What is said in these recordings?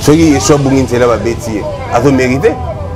Ce qui est soit bon, c'est là, va bêtiser. Azo mérité.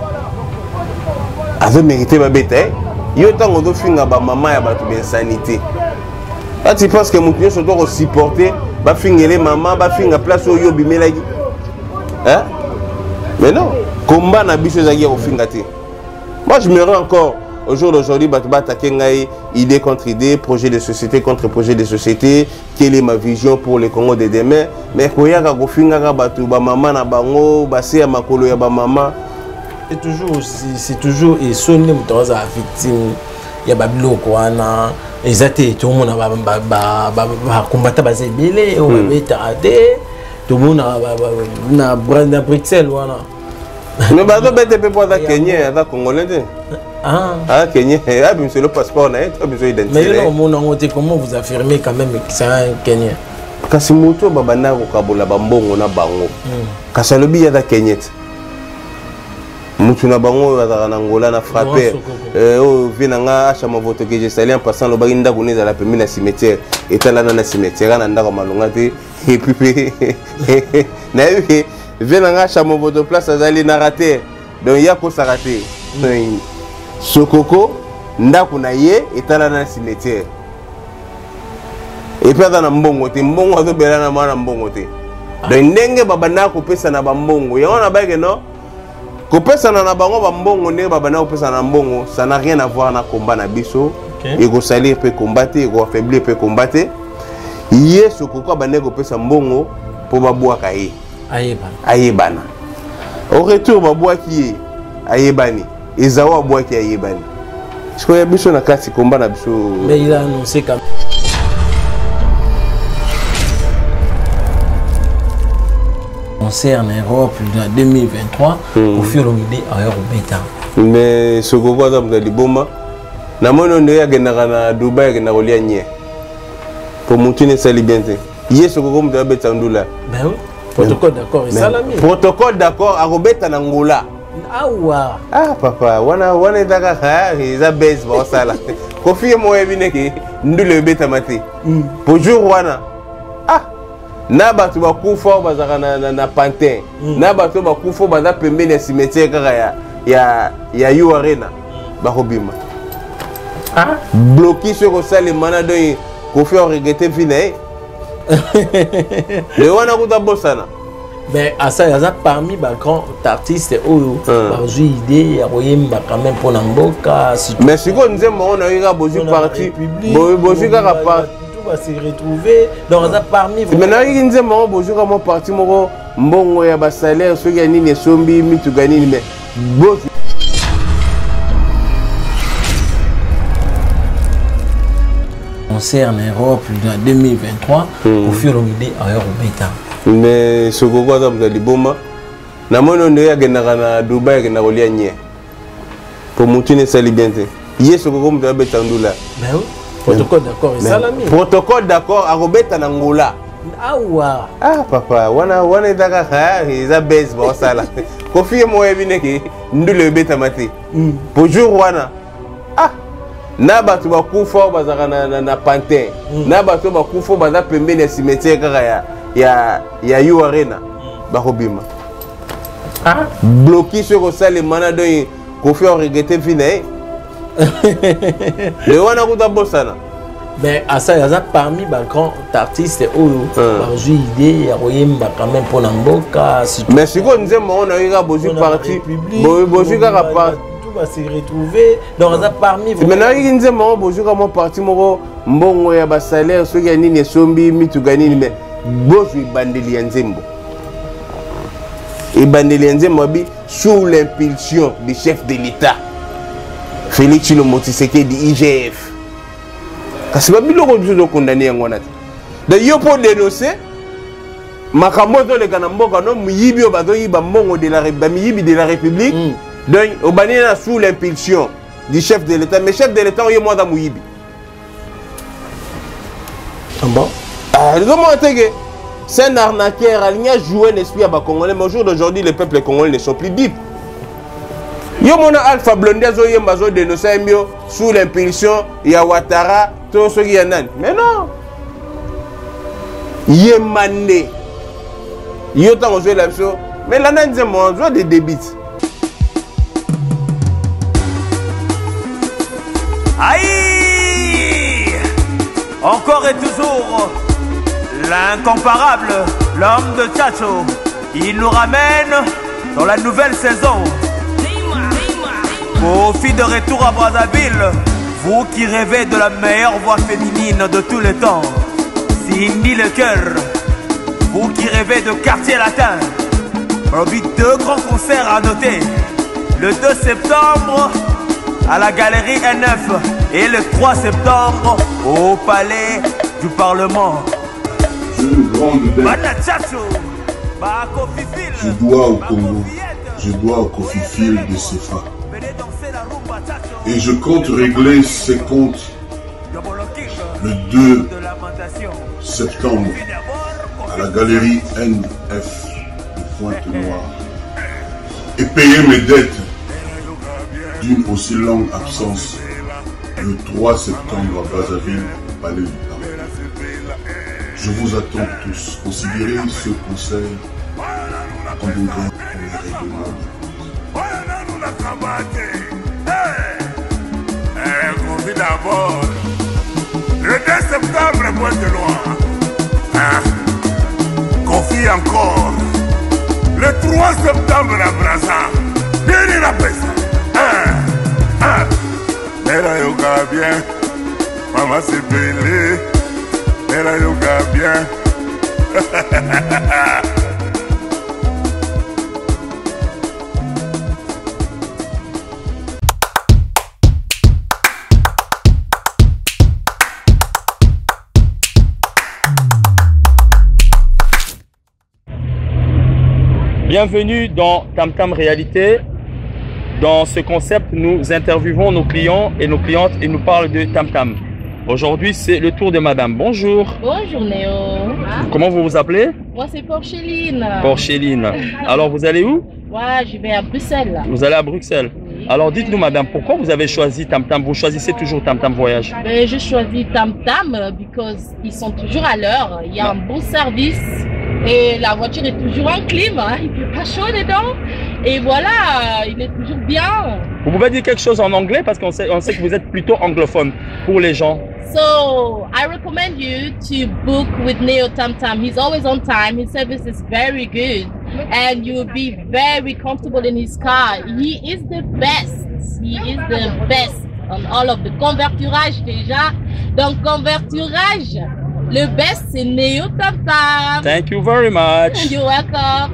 Azo mérité, va bêter. Il y a tant de filles à maman et à la sanité. Là, tu penses que mon client se doit supporter, va finir les mamans, va finir la place où il y a bimé. Hein? Mais non, combat n'a pas besoin au fin. Moi, je me rends encore au jour d'aujourd'hui, je vais attaquer idée contre idée, projet de société contre projet de société. Quelle est ma vision pour le Congo de demain? Mais quand il y a un fin, maman na bango, basé à ma colo ya maman. C'est toujours et sonner dans la victime. Il y a babilo quoi na exacté tout le monde va combattre basé belé on va tardé tout le monde na Branda Bruxelles voilà. Mais bah donc bête pour la Kenya, la Congolais. Ah Kenya, ah bien c'est le passeport na tu as besoin d'identité. Mais non mon angoté comment vous affirmez quand même que c'est un Kenyan. Kasi moto babana ko kabola bambongo na bango. Kasi lobi ya da Kenya. Mutu na bango na Angola na frappé vinanga acha mavoto que j'ai salé en passant le baginda kuneza la pemina cimetière etala na cimetière na ndako malonga te et puis na vinanga acha mavoto place azali na raté donc ya ko saraté sokoko ndako na ye etala na cimetière et puis na mbongo te mbongo azobela na mwana mbongo te donc ndenge babana ko pesa na bambongo ya ona ba que non. Kopesa na bango bambongo ne babana kopesa na mbongo, ça n'a rien à voir na combat na biso. Et go salir peut combattre, et go affaiblir peut combattre. Yeso koko bane kopesa mbongo pour babwaka ye. Ayebana. Au retour babwaki ayebani. Ezawa babwaki ayebani. Je crois biso na classe combat na biso. Mais il a annoncé quand concert en Europe en 2023 pour faire l'idée à Eurobeta. Mais ce que vous avez dit, c'est bon. Na mono ndo ya gena na Dubai gena kolia nye. Pour montrer ça li bien. Hier ce que vous avez beta ndula. Ben oui. Protocole d'accord et salami. Protocole d'accord à Robeta na Angola. Awa. Ah papa, wana ndaka ha, iza base ba sala. Kofi mo ebine ki ndule beta mati. Pour jour wana. Ah. Na batu bakufa bazaka na pantin na batu bakufa baza pembeni ya cimetière kaka ya yu arena bakobima bloqué sur ko sale manado ko faire regretter vinae le wana kuta bosana. Mais à ça il y a parmi les grands artistes où j'ai idée ya koyemba quand même pour namboka. Mais si ko nzemba on a eu bozu parti bozu kaka parti va se retrouver dans un parmi vous. Maintenant il dit moi bonjour comment parti moko mbongo ya ba salaire ceux qui nini sombi mitu gani mais bon concert en Europe en 2023 pour faire l'idée à Eurobeta. Mais ce que vous avez dit bon na mono ndo ya gena na Dubai gena kolia nye pour montrer ça li bien te hier ce que vous avez beta ndula. Ben oui. Protocole d'accord et salami. Protocole d'accord à Robeta na Angola. Awa. Ah papa, wana ndaka ha, iza base ba sala. Kofi mo ebine ki ndule beta mati. Pour jour wana. Ah. Na batu bakufa bazaka na pantin. Na batu bakufa baza pembeni ya cimetière kaka ya yu arena. Bakobima. Ah. Bloqué sur ko sale manado ko faire regretter vinae. Le wana kuta bosana. Mais à ça il y a parmi les grands artistes où j'ai idée ya koyemba quand même pour namboka. Mais si ko nzemba on a eu bozu parti bozu kaka parti tout va se retrouver dans un parmi vous. Maintenant il nzemba bozu kama parti moko mbongo ya ba salaire ceux qui nini sombi mitu gani mais bozu bandeli ya nzembo. Et bandeli ya nzembo bi sous l'impulsion du chef de l'État. Félix Tshisekedi di IGF. Kasi babiloko biso condamné yango na. De yo pour dénoncer makamoto le kana mboka no muyibi obazo yiba mbongo de la République. Donc au banina sous l'impulsion du chef de l'État, mais chef de l'État est moi dans muyibi. Ah bon? Ah, c'est un arnaqueur, il a joué l'esprit à Congolais, mais au jour d'aujourd'hui les peuples congolais ne sont plus libres. Yo mona Alpha Blondy zo yemba zo dénoncer mbio sous l'impulsion ya Ouattara to so ki yanan. Mais non. Yemande. Yo tango zo la biso Mais là, on joue des débits. Aïe! Encore et toujours, l'incomparable, l'homme de Tchatcho. Il nous ramène dans la nouvelle saison. Vos filles de retour à Brazzaville, vous qui rêvez de la meilleure voix féminine de tous les temps, Cindy le cœur. Vous qui rêvez de quartier latin, deux grands concerts à noter. Le 2 septembre à la galerie N9 et le 3 septembre au palais du Parlement. Une grande dette. Je dois au Congo, je dois au Kofi-Fil de CFA. Et je compte régler ces comptes le 2 septembre à la galerie NF de Pointe-Noire et payer mes dettes d'une aussi longue absence le 3 septembre à Brazzaville, au Palais du Parlement. Je vous attends tous. Considérez ce conseil en bougeant pour les règlements. D'abord, le 2 septembre, Pointe-Noire. Confie encore. Le 3 septembre à Brazza. Bien la peste. Mera yoga bien. Maman c'est belé. Mera yoga bien. Bienvenue dans Tam Tam Réalité. Dans ce concept, nous interviewons nos clients et nos clientes et nous parlent de Tam Tam. Aujourd'hui, c'est le tour de madame. Bonjour. Bonjour Néo. Comment vous vous appelez? Moi, c'est Porcheline. Porcheline. Alors, vous allez où? Ouais, je vais à Bruxelles. Vous allez à Bruxelles. Alors, dites-nous madame, pourquoi vous avez choisi Tam Tam? Vous choisissez toujours Tam Tam Voyage? Je choisis Tam Tam parce qu'ils sont toujours à l'heure. Il y a un bon service. Et la voiture est toujours en clim, hein. Il fait pas chaud dedans. Et voilà, il est toujours bien. Vous pouvez dire quelque chose en anglais parce qu'on sait que vous êtes plutôt anglophone pour les gens. So, I recommend you to book with Neo Tam Tam. He's always on time. His service is very good. And you'll be very comfortable in his car. He is the best. He is the best on all of the converturage déjà. Donc, converturage. Le best, c'est Neo Tam Tam. Thank you very much. You're welcome.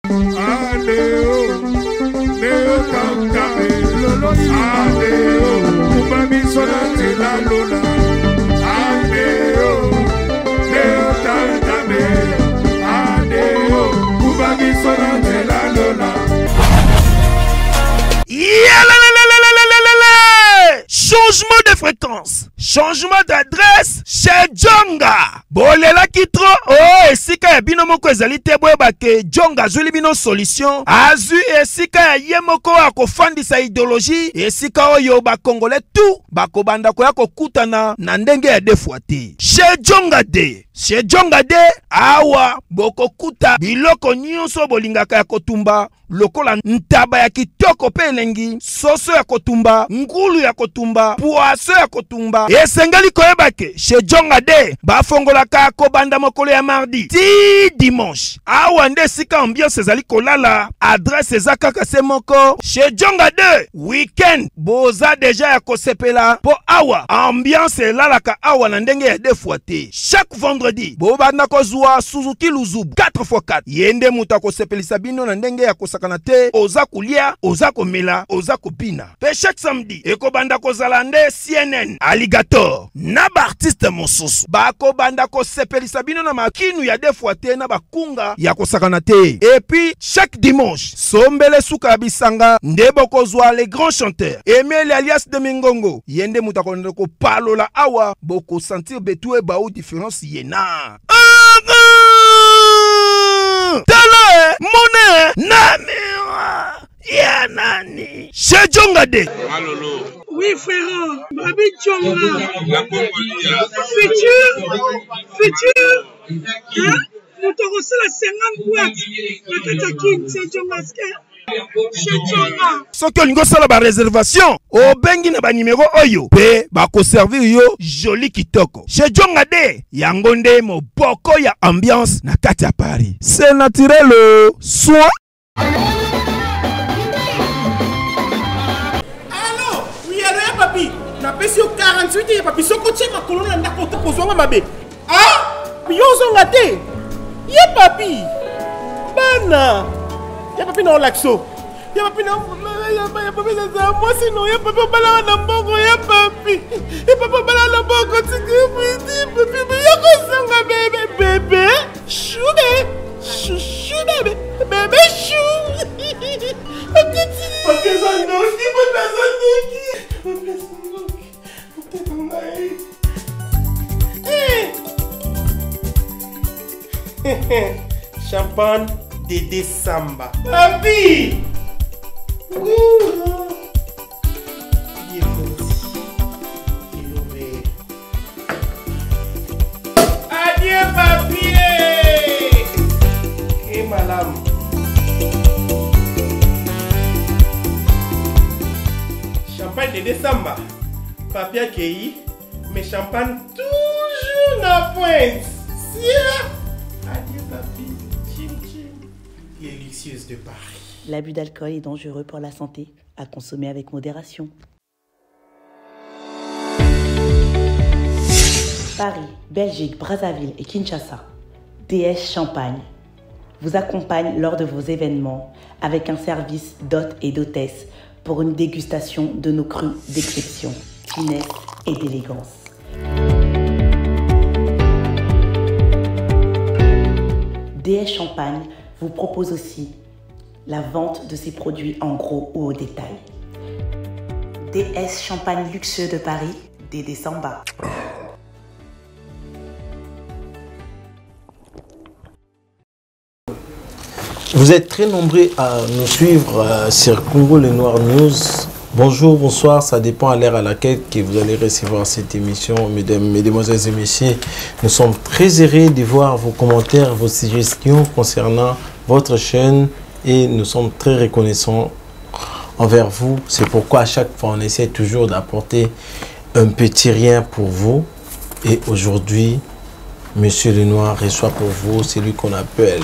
Changement de fréquence, changement d'adresse chez Djonga. Bolela kitro, oh, esika ya bino moko ezali te boyeba ke Djonga azuli bino solution. Azu esika ya ye moko akofandisa idéologie, esika oyo bakongole tout bakobanda koya kokutana na ndenge ya defwa te. Chez Djonga de, chez Djonga de, awa bokokuta biloko nyonso bolingaka ya kotumba. Lokola ntaba ya kitoko pe elengi, soso ya kotumba, ngulu ya kotumba, poaso ya kotumba. Esengeli koyeba ke chez Djonga de bafongolaka kobanda mokolo ya mardi ti dimanche. Awa nde sika ambiance ezali kolala, adresse eza kaka se moko. Chez Djonga de weekend boza deja ya kosepela po awa ambiance elalaka awa na ndenge ya defwa te. Chaque vendredi bobanda kozwa Suzuki Luzubu 4x4 yende muta kosepelisa bino na ndenge ya kanate, oza kulia, oza komela, oza kopina. Pe chaque samedi, eko banda kozala nde CNN, Alligator, na ba artiste mosusu. Bako banda ko sepelisa bino na makinu ya defwa te na bakunga ya kosakana te. Et puis, chaque dimanche, sombele suka bisanga, nde boko zwa les grands chanteurs. Emile alias de Mingongo, yende mutakonde ko palola awa, boko sentir betue ba ou différence yena. Tala monnaie Namira Yanani Chez Djonga de. Oui frère, Babi Djonga. Futur. Hein? moto akosala 50 boîte na kati ya king chez Jongaske chez Jonga. Soki olingi osala bareservation obengi na banimero oyo mpe bakoservir yo joli kitoko chez Jonga de yango nde moboko ya ambiance na kati ya Paris. C'est naturel soin. Allô, oui, alors, papi. Na pesi yo 48 ya papi soko tcheka kolona ndako to kozonga mabe. Ah? Yo zonga te. Ye papi. Bana. Ya papi na olaxo. Ya papi na ya papi na za moi sinon ya papi bala na mbongo ya papi. Ya papi bala na mbongo tiki papi ya kozonga bébé. Chou chou bébé. Bébé chou. Ok ça non, qui peut pas ça. Champagne Dédé Samba. Papi! Adieu papi! Et madame. Champagne Dédé Samba. Papi accueilli, mais champagne toujours la pointe. Adieu papi, chim chim. Et luxueuse de Paris. L'abus d'alcool est dangereux pour la santé, à consommer avec modération. Paris, Belgique, Brazzaville et Kinshasa. DS Champagne vous accompagne lors de vos événements avec un service d'hôtes et d'hôtesses pour une dégustation de nos crus d'exception, finesse et d'élégance. DS Champagne vous propose aussi la vente de ses produits en gros ou au détail. DS Champagne luxueux de Paris, Dédé Samba. Vous êtes très nombreux à nous suivre sur Congo Le Noir News. Bonjour, bonsoir, ça dépend à l'heure à laquelle que vous allez recevoir cette émission, mesdemoiselles et messieurs. Nous sommes très heureux de voir vos commentaires, vos suggestions concernant votre chaîne et nous sommes très reconnaissants envers vous. C'est pourquoi à chaque fois on essaie toujours d'apporter un petit rien pour vous. Et aujourd'hui, Monsieur Le Noir reçoit pour vous celui qu'on appelle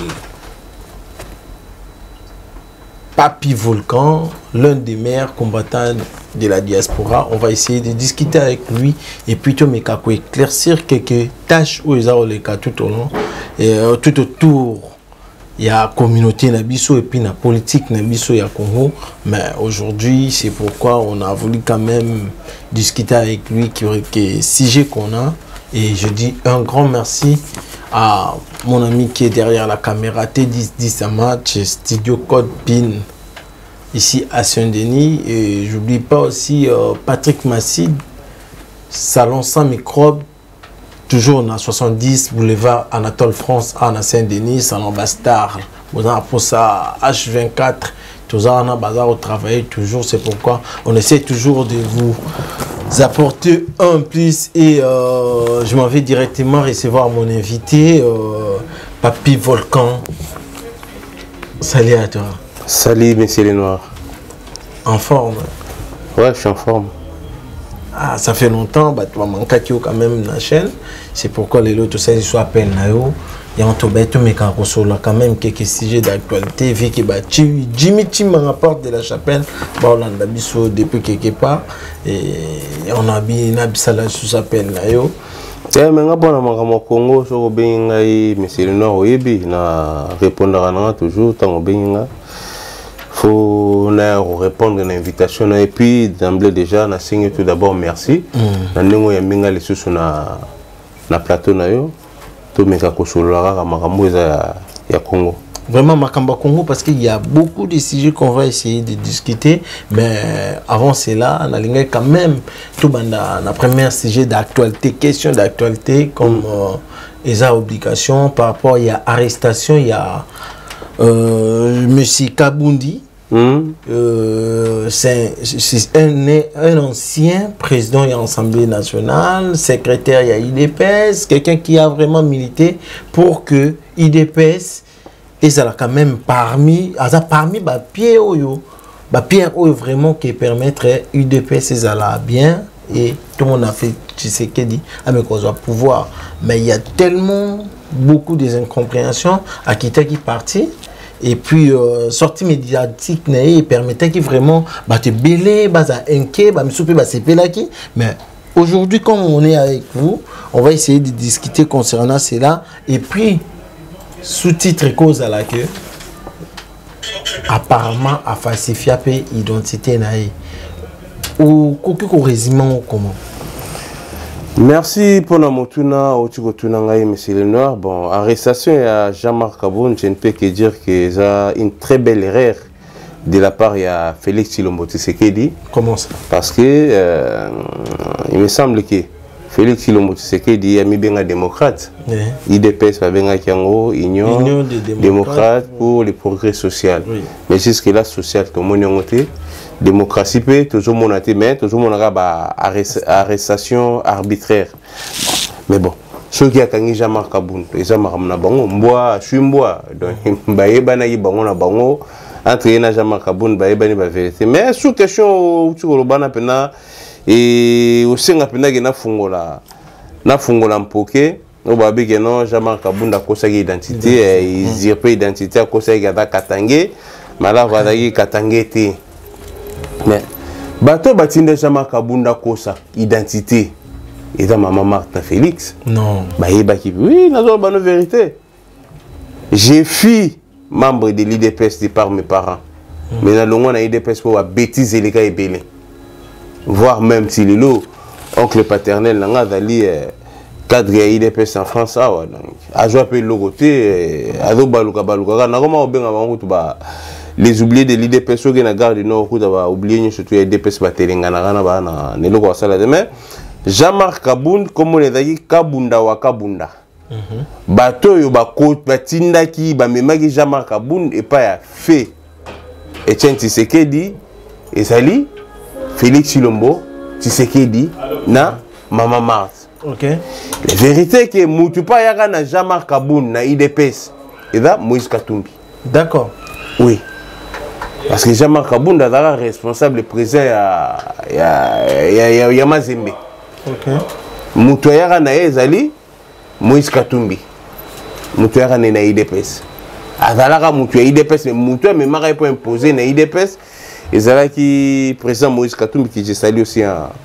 Papi Volcan, l'un des meilleurs combattants de la diaspora. On va essayer de discuter avec lui et plutôt éclaircir quelques tâches où ils ont les cas tout au long et tout autour. Il y a la communauté Nabiso et puis la politique Nabiso et Congo. Mais aujourd'hui, c'est pourquoi on a voulu quand même discuter avec lui que sujet qu'on a. Et je dis un grand merci à mon ami qui est derrière la caméra T1010 Match, Studio Code PIN, ici à Saint-Denis. Et j'oublie pas aussi Patrick Masside, Salon sans microbe, toujours dans 70 boulevard Anatole France, à Saint-Denis, Salon Bastard. Vous avez pour ça H24, tout ça on a bazar au travail toujours. C'est pourquoi on essaie toujours de vous apporter un plus et je m'en vais directement recevoir mon invité Papi Volcan. Salut à toi. Salut Monsieur Le Noir. En forme? Ouais, je suis en forme. Ah, ça fait longtemps, bah tu vas manquer quand même dans la chaîne. C'est pourquoi les autres ça ils sont appelés nayo. Et on te bête mais quand on quand même quelques sujets d'actualité vu que bah Jimmy Tim rapporte de la chapelle, bah on a biso depuis quelque part et on a bien Nabisala sous s'appelle nayo. Mais nga bona makambo Congo so benga Monsieur Le Noir oyebi na répondra na toujours tant benga. Faut répondre à l'invitation et puis d'emblée déjà na signe tout d'abord merci. Na ndenge ya minga les sous na plateau na yo. Tout meka kosolora makambo ya Congo. Vraiment makambo Congo parce qu'il y a beaucoup de sujets qu'on va essayer de discuter mais avant cela on a lingué quand même tout banda la première sujet d'actualité, question d'actualité comme les obligations par rapport il y a arrestation il y a monsieur Kabundi C'est un ancien président de l'Assemblée nationale, secrétaire de l'IDPS, quelqu'un qui a vraiment milité pour que l'IDPS est quand même parmi les pieds vraiment qui permettraient l'IDPS bien et tout le monde a fait Tshisekedi avec le pouvoir. Mais il y a tellement beaucoup d'incompréhensions à qui parti. Et puis, sortie médiatique permettait qu'il vraiment te belé, mais aujourd'hui, comme on est avec vous, on va essayer de discuter concernant cela. Et puis, sous-titre cause à la queue, apparemment, à falsifier l'identité. Ou quoi résumé comment? Merci pour la motuna au monsieur Lenoir. Bon, arrestation à Jean-Marc Kaboun, je ne peux que dire que c'est une très belle erreur de la part de Félix Tshilombo Tshisekedi. Comment ça? Parce que il me semble que Félix Tshilombo Tshisekedi a mis bien un démocrate. IDPS va bien Union des démocrates pour le progrès social. Oui. Mais jusque là social tout le monde est démocratie peut toujours monaté mais toujours monaka arrestation arbitraire. Mais bon, ceux qui a gagné Jean-Marc Kaboun, ils ont marqué bango mboa chumboa donc baeba na yibango na bango entre na Jean-Marc Kaboun baeba ni ba vérité. Mais sous question tu ko bana pena et au senga pena na fungola mpoke no babi que non Jean-Marc Kaboun da kosa identité usurper identité a kosa ga katangé mala va yi katangé té. Mais bateau batinde Jean-Marc Kaboun da kosa identité et dans maman Martin Félix non oui nazo bano vérité j'ai fui membre de l'IDPS de par mes parents mais na longo na IDPS pour bêtise les gars ebele voire même si lilo oncle paternel nanga dali cadre ya IDPS en France awa donc a joué peu logoté azo baluka na koma obenga bango to ba les oubliés de l'IDPS qui na garde nord ko ba oublier surtout IDPS ba telengana kana ba na neloko wa sala demain Jean-Marc Kaboun comme on ezaki kabunda wa kabunda bato yo ba ko batindaki ba memaki Jean-Marc Kaboun et pas ya fait Etienne Tshisekedi ezali Félix Tshilombo Tshisekedi na Maman Marthe. OK. La vérité que mutu pa yaka na Jean-Marc Kaboun na IDPS et là Moïse Katumbi. D'accord. Oui. Parce que Jean-Marc Kaboun est responsable président ya Mazembe. OK. Mutu yaka na ezali Moïse Katumbi. Mutu yaka na IDPS. Azalaka mutu ya IDPS mais mutu mais mara pour imposer na IDPS ezalaki président Moïse Katumbi qui je salue aussi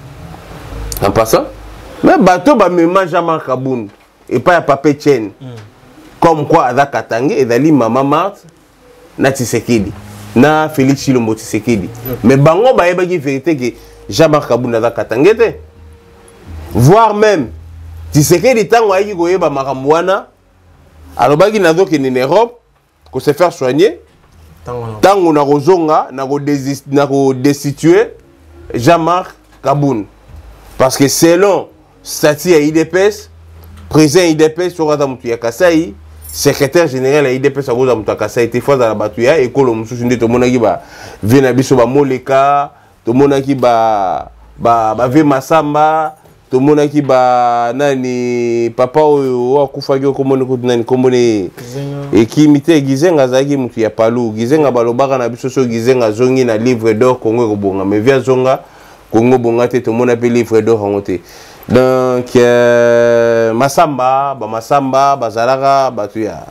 en passant. Mais bateau ba même Jean-Marc Kaboun et pas ya Papa Etienne. Comme quoi Aza Katangé ezali Maman Marthe na Tshisekedi na Félix Tshilombo Tshisekedi. Mais bango ba yebaki vérité que Jean-Marc Kaboun Aza Katangé te. Voire même Tshisekedi tango ayiki koyeba makambo wana alobaki nazo ke en Europe ko se faire soigner tango na kozonga na ko destituer Jean-Marc Kaboun parce que selon statut ya IDPS président IDPS sokata mutu ya Kasai secrétaire général ya IDPS akoza mutu ya Kasai te fois za batu ya ekolo mususu nde tomonaki ba vena biso ba moleka tomonaki ba ve masamba tomonaki ba nani papa oyo akufaki okomone ko nani komone ekimite gizenga zaki mutu ya palu gizenga balobaka na biso so gizenga zongi na livre d'or Congo ko bonga mais via zonga Congo bonga te tomona pe livre d'or ngote donc masamba bazalaka batu ya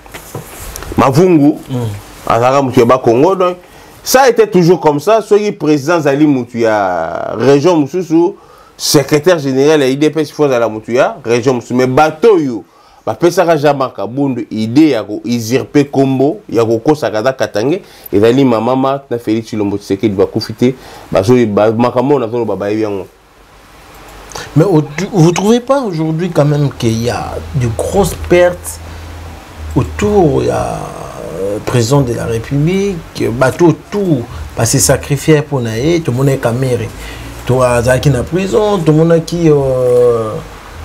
mavungu azalaka mutu ya ba Congo donc ça a été toujours comme ça soki président zali mutu ya région mususu secrétaire général à IDPS faut à la mutuya région mais bateau yo ba pesaka Jean-Marc Kaboun idée ya ko usurper combo ya ko kosaka Katangé et dali Maman Marthe na Félix Tshilombo Tshisekedi ba kufite ba so ba makamo na zo ba ba yango. Mais vous trouvez pas aujourd'hui quand même qu'il y a de grosses pertes autour il y a président de la République bateau tout parce que sacrifié pour naé tout le monde est caméré. Toi, qui na prison, tout le monde qui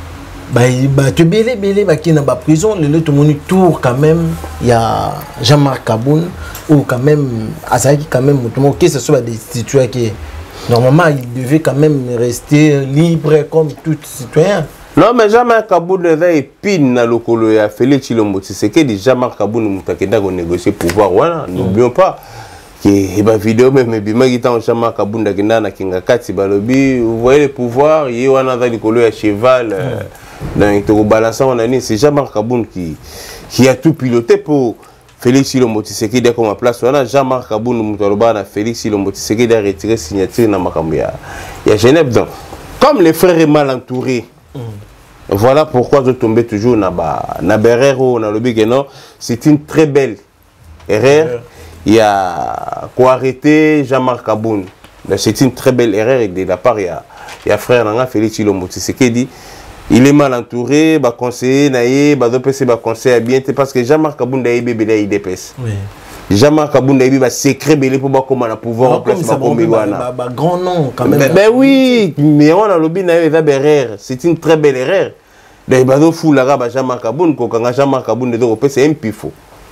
tu belé qui na ba prison le tout monde tour quand même il y a Jean-Marc Kaboun ou quand même Azaki quand même que ce soit des citoyens qui normalement il devait quand même rester libre comme tout citoyen. Non mais Jean-Marc Kaboun est épine na lokolo ya Félix Tshilombo Tshisekedi. Jean-Marc Kaboun mutakenda ko négocier pouvoir voilà n'oublions pas que ba vidéo même bima gitan Jean-Marc Kaboun dakenda na kinga kati balobi vous voyez le pouvoir yi wana za likolo ya cheval dans le balançant on a dit c'est Jean-Marc Kaboun qui a tout piloté pour Félix Tshilombo Tshisekedi comme place voilà Jean-Marc Kaboun mutaloba na Félix Tshilombo Tshisekedi a retiré signature na makambo ya Genève donc comme les frères est mal entourés. Voilà pourquoi je tombais toujours na berrero na lobby que non c'est une très belle erreur. Il y a quoi arrêter Jean-Marc Kaboun. C'est une très belle erreur de la part il y a frère Nanga Félix Tshilombo Tshisekedi. Il est mal entouré, ba conseiller naïe, ba dopese ba conseiller bien parce que Jean-Marc Kaboun daïe bébé IDPS. Oui. Jean-Marc Kaboun daïe ba secret belé pour ba comment na pouvoir en place ba grand nom quand même. Ben oui, mais on a lobby naïe va erreur. C'est une très belle erreur. Daïe ba do fou la ba Jean-Marc Kaboun ko kanga Jean-Marc Kaboun de do c'est un pifo.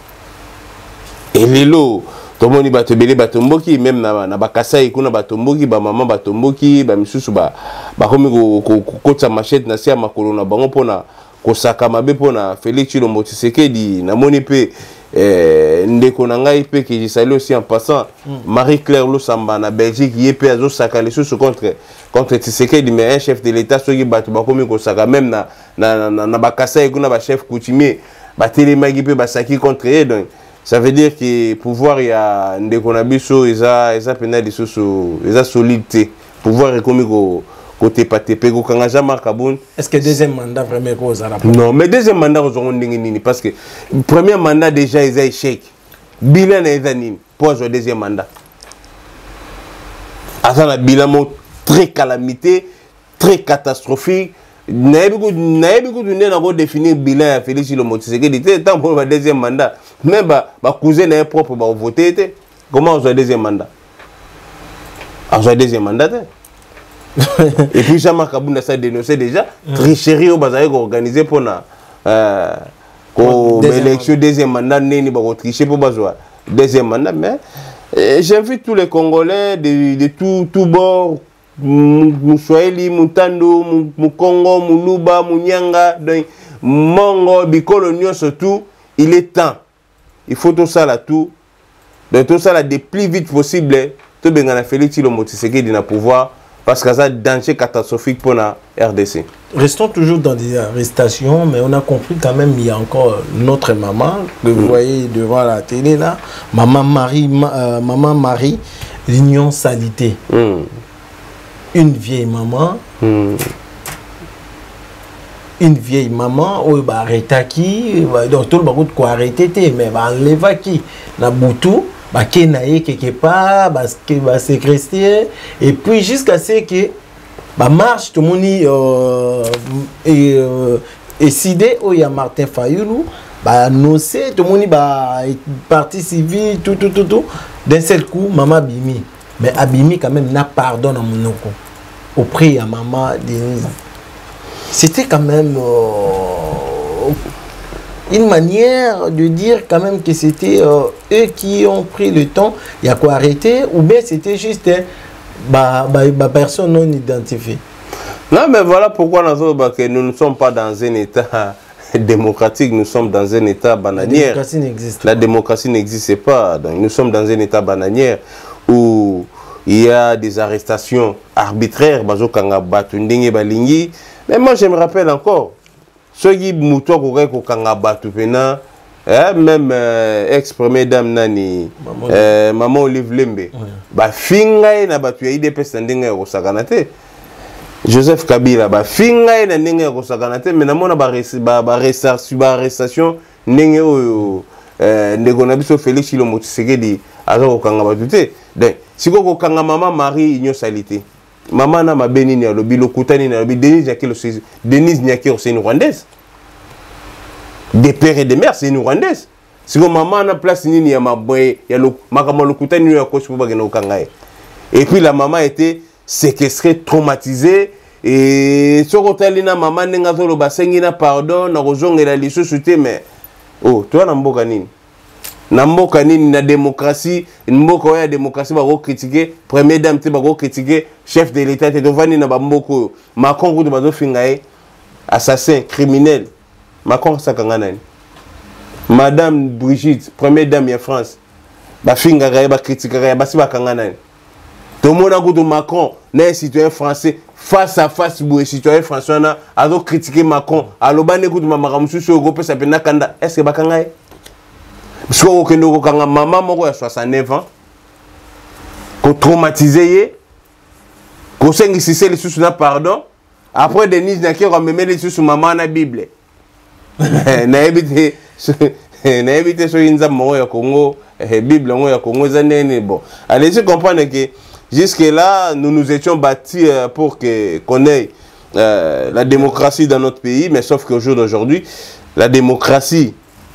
Et lelo tout le monde va te belé batomboki même na bakasai kuna batomboki ba maman batomboki ba misusu ba komi ko kotsa machette na sia makolo na bango pona ko saka mabe pona Félix Tshilombo Tshisekedi na moni pe ndeko na ngai pe qui salue aussi en passant Marie-Claire Losamba na Belgique yé pe azo saka les sous contre Tshisekedi mais un chef de l'état soki batu ba komi ko saka même na bakasai kuna ba chef coutumier ba télémagi pe ba saki contre eux donc ça veut dire que pouvoir il y a des conabiso eza pénal des sous eza solidité pouvoir est comme côté patepe ko kanga Jean-Marc Kaboun. Est-ce que deuxième mandat vraiment cause à la non mais deuxième mandat aux nini parce que premier mandat déjà eza échec bilan eza nini pour jouer deuxième mandat asa na bilan très calamité très catastrophique. Naïbi ko donner na ko définir bilan à Félix Tshilombo Tshisekedi tant pour le deuxième mandat même ba cousin na propre ba voter comment on joue deuxième mandat on joue deuxième mandat et puis Jean-Marc Kaboun ça dénoncé déjà tricherie au bazar organisé pour na élection deuxième mandat neni ba tricher pour bazwa deuxième mandat mais j'invite tous les Congolais de tout bord Moussouaili, Moutando, Moukongo, Moulouba, Mounyanga, Mongo, Bikolonio, surtout, il est temps. Il faut tout ça là, tout. De tout ça là, le plus vite possible, tout bien on a fait Tshilombo Tshisekedi na pouvoir, parce que ça a un danger catastrophique pour la RDC. Restons toujours dans des arrestations, mais on a compris quand même il y a encore notre maman, que vous voyez devant la télé là, Maman Marie, l'Union Salité. Une vieille maman, bah arrêta qui, donc tout le monde quoi arrêter, mais bah enlever qui, na boutou, bah qui naïe quelque part, bah séquestrer, et puis jusqu'à ce que bah marche tout le monde et sidé où il y a Martin Fayoulou, bah noncé tout le monde bah partie civile tout, d'un seul coup maman Bimi, mais Abimi quand même n'a pardon à mon nom. Auprès à maman Denise. C'était quand même une manière de dire quand même que c'était eux qui ont pris le temps, il y a quoi arrêter, ou bien c'était juste personne non identifiée. Non mais voilà pourquoi nous ne sommes pas dans un état démocratique, nous sommes dans un état bananière. La démocratie n'existe pas. Donc nous sommes dans un état bananière où il y a des arrestations arbitraires, mais moi je me rappelle encore, ceux qui même ex-première dame Nani, Maman Olive Lembe, fingaï na batu ya IDPS ndenge ko sakanate. Joseph Kabila fingaï na ndenge ko sakanate, mais namona arrestation ndenge oyo ndeko na biso Félix Tshilombo Tshisekedi azo kanga batu te. Donc si ko kanga Maman Marie Union Salité. Maman na mabeni ni alobi lokutani na alobi Denise Nyakiro c'est une Rwandaise. Des pères et des mères c'est une Rwandaise. Si ko maman na place nini ya maboye ya makama lokutani ni ya koshi pour bagena okanga. Et puis la maman était séquestrée, traumatisée et soko talina maman nenga zolo basengi na pardon na kozongela lisusu te mais oh toi na mboka nini na démocratie mboka oya démocratie ba ko critiquer première dame te ba ko critiquer chef de l'état te dovani na ba mboko Macron ko bazo fingaye assassin criminel Macron sakanga nani madame Brigitte première dame ya France ba fingaye ba critiquer ba si ba kanga nani tout le monde a goûté Macron n'est citoyen français face à face pour citoyen français na a donc critiquer Macron aloba ne goûte mama musu so go pesa pena kanda est-ce que ba kanga parce que okendo ko kanga maman moko ya 69 ans ko traumatisé ko sengi sisé les sous na pardon après Denise na ki ko memele sous maman na Bible na ebité so inza mo ya Congo Bible ngo ya Congo zanene bon allez-y comprendre que jusque là nous nous étions battus pour qu'on ait la démocratie dans notre pays mais sauf qu'au jour d'aujourd'hui la démocratie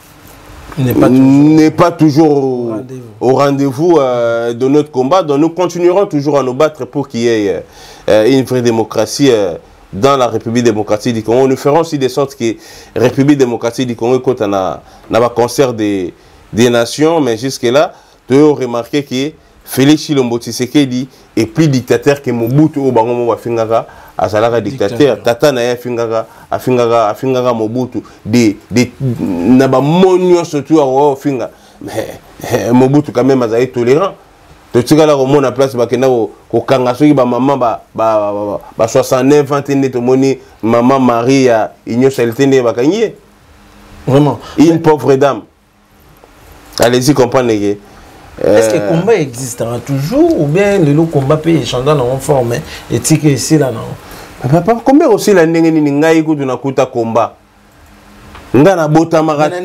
n'est pas toujours au rendez-vous de notre combat. Donc nous continuerons toujours à nous battre pour qu'il y ait une vraie démocratie dans la République démocratique du Congo. Nous ferons aussi de sorte que la République démocratique du Congo quand on a un concert des nations, mais jusque-là, tu as remarqué que Félix Tshilombo Tshisekedi est plus dictateur que Mobutu Obango Wafingara. Azalaka dictateur tata na ya afingaka Mobutu de na ba monyo surtout a finga mais Mobutu quand même azali tolérant to tikala ko mona place ba kenda ko kanga soki ba maman ba 69 ans tene to moni maman Marie ya inyo seltene ba kanyé vraiment une pauvre dame allez-y comprendre que est-ce que le combat existera toujours ou bien le combat peut échanger dans une forme et que ici là non papa combien aussi la ndenge ni ngai kutu na kuta combat nga na bota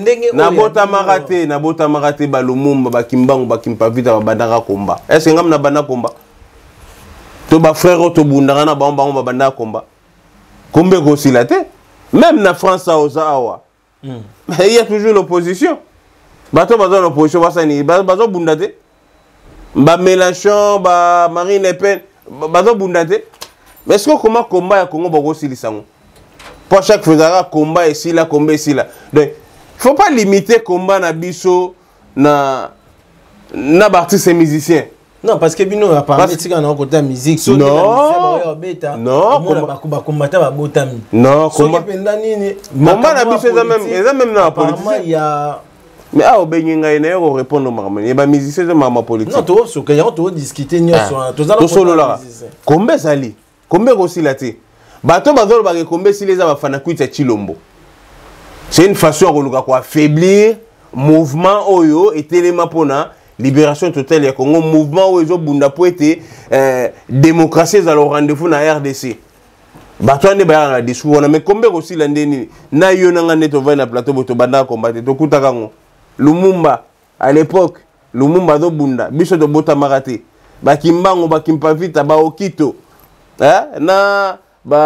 marate ba Lumumba ba Kimbangu ba Kimpavita ba bandaka combat est-ce ngam na banda combat to ba frère to bundanga na ba banda combat combien aussi la tête même na France awa il y a toujours l'opposition bato bazo l'opposition basani bazo bundate ba Mélenchon ba Marine Le Pen bazo bundate mais est-ce que comment combat ya Congo bako silisango pour chaque faisara combat ici là combat ici là donc faut pas limiter combat na biso na artistes et musiciens non parce que bino apparemment tika na côté musique so non ba combattre ba botami non combat penda nini moment na biso eza même na politique il y a mais ah obenga ina yo répondre maman et ba musiciens ma politique non to so que on to discuter nyoso to solo là combat sali combien aussi la té bato bazolo ba combien si les abafana kuita Tshilombo c'est une façon de quoi affaiblir mouvement oyo et téléma pona libération totale ya Congo mouvement oyo bunda po été démocratie za le rendez-vous na RDC bato ande ba na discours on mais combien aussi la ndeni na yo na ngane to va na plateau boto banda combattre to kutaka ngo Lumumba à l'époque Lumumba do bunda biso to bota marate ba Kimbangu ba Kimpavita ba Okito na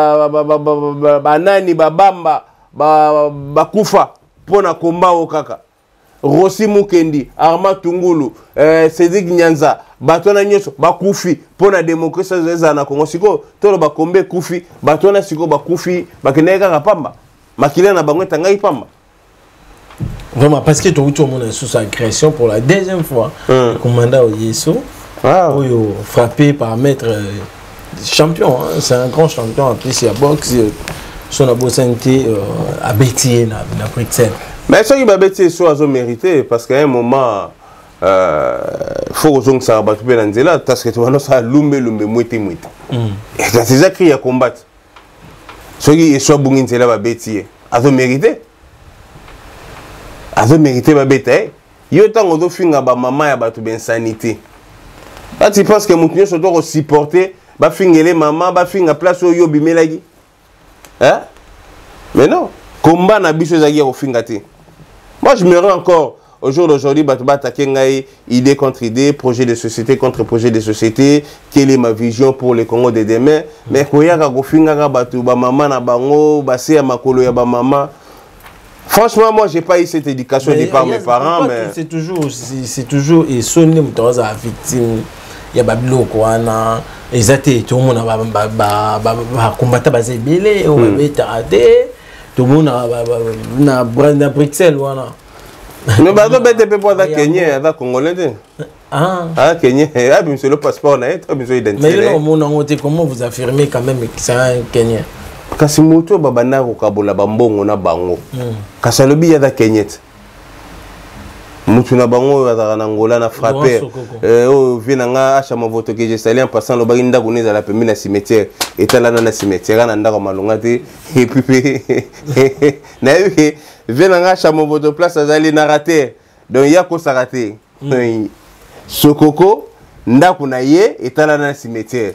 nani babamba bakufa pona komba okaka Rossi Mukendi Arma Tungulu Cédric Nyanza batona nyoso bakufi pona démocratie za na Congo siko tolo bakombe kufi batona siko bakufi bakeneka kapamba makila na bango tanga ipamba vraiment parce que tout le monde est sous agression pour la deuxième fois commandant Oyeso frappé par maître champion, hein? C'est un grand champion en plus il y a boxe son abosenti à Bétier na Bruxelles. Mais ce qui va Bétier soit à mérité parce qu'à un moment faut que ça batte bien nzela parce que tu vois ça lumbe mouete et ça c'est ça qui a combattre ce qui soit bon nzela ba Bétier à mérité ba Bétier yo tango do finga ba maman ya batu ben sanité là tu penses que mutunyo so doit supporter ba fingele maman ba finga place oyo bimelagi hein mais non combat na biso zaki ko finga te moi je me rends encore au jour d'aujourd'hui ba attaquer ngai idée contre idée projet de société contre projet de société quelle est ma vision pour le Congo de demain mais koyaka ko finga ka batu ba maman na bango ba se ya makolo ya ba maman. Franchement, moi, j'ai pas eu cette éducation par mes parents, mais c'est toujours et sonné mutoza victime ya babilo kwana exacté tout le monde va combattre basé belé on va tarder tout le monde na Bruxelles voilà mais bah donc bête pour la Kenya avec Congolais ah Kenya ah bien c'est le passeport là toi besoin d'identité mais non comment vous affirmez quand même que c'est un Kenyan kasi moto babana ko kabola bambongo na bango kasi lobi ya da Kenya mutu na bango ya na Angola na frappé oh vient nga acha voto que j'ai salé en passant le baginda kuneza la pembe na cimetière etala na cimetière na ndako malonga te et puis na eu vient nga acha voto place azali na raté donc ya ko saraté sokoko ndako na ye etala na cimetière